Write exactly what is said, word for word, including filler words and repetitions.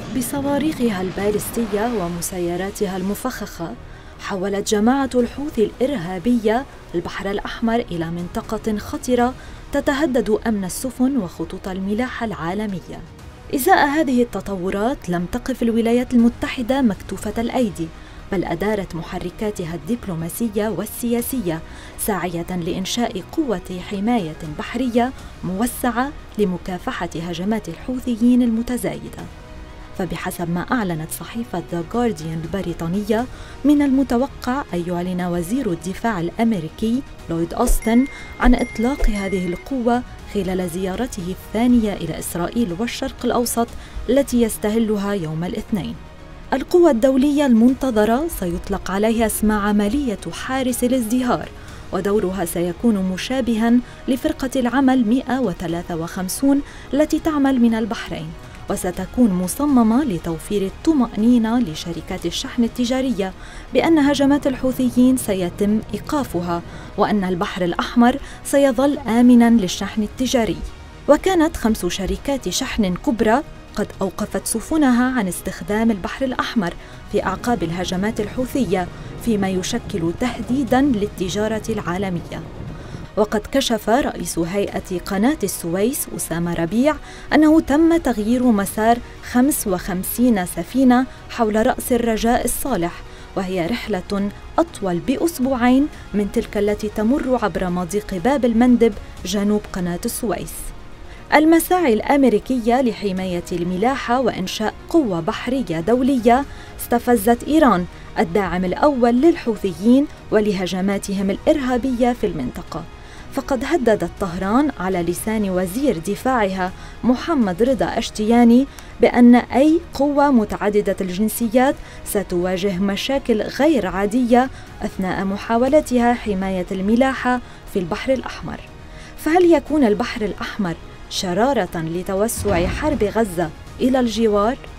بصواريخها البالستية ومسيراتها المفخخة، حولت جماعة الحوثي الإرهابية البحر الأحمر إلى منطقة خطرة تتهدد أمن السفن وخطوط الملاحة العالمية. إزاء هذه التطورات لم تقف الولايات المتحدة مكتوفة الأيدي، بل أدارت محركاتها الدبلوماسية والسياسية ساعية لإنشاء قوة حماية بحرية موسعة لمكافحة هجمات الحوثيين المتزايدة. فبحسب ما أعلنت صحيفة The Guardian البريطانية، من المتوقع أن يعلن وزير الدفاع الأمريكي لويد أوستن عن إطلاق هذه القوة خلال زيارته الثانية إلى إسرائيل والشرق الأوسط التي يستهلها يوم الاثنين. القوة الدولية المنتظرة سيطلق عليها اسم عملية حارس الازدهار، ودورها سيكون مشابهاً لفرقة العمل مئة وثلاثة وخمسين التي تعمل من البحرين، وستكون مصممة لتوفير الطمأنينة لشركات الشحن التجارية بأن هجمات الحوثيين سيتم إيقافها، وأن البحر الأحمر سيظل آمناً للشحن التجاري. وكانت خمس شركات شحن كبرى قد أوقفت سفنها عن استخدام البحر الأحمر في أعقاب الهجمات الحوثية، فيما يشكل تهديداً للتجارة العالمية. وقد كشف رئيس هيئة قناة السويس أسامة ربيع أنه تم تغيير مسار خمس وخمسين سفينة حول رأس الرجاء الصالح، وهي رحلة أطول بأسبوعين من تلك التي تمر عبر مضيق باب المندب جنوب قناة السويس. المساعي الأمريكية لحماية الملاحة وإنشاء قوة بحرية دولية استفزت إيران، الداعم الأول للحوثيين ولهجماتهم الإرهابية في المنطقة. فقد هددت طهران على لسان وزير دفاعها محمد رضا أشتياني بأن أي قوة متعددة الجنسيات ستواجه مشاكل غير عادية أثناء محاولتها حماية الملاحة في البحر الأحمر. فهل يكون البحر الأحمر شرارة لتوسع حرب غزة إلى الجوار؟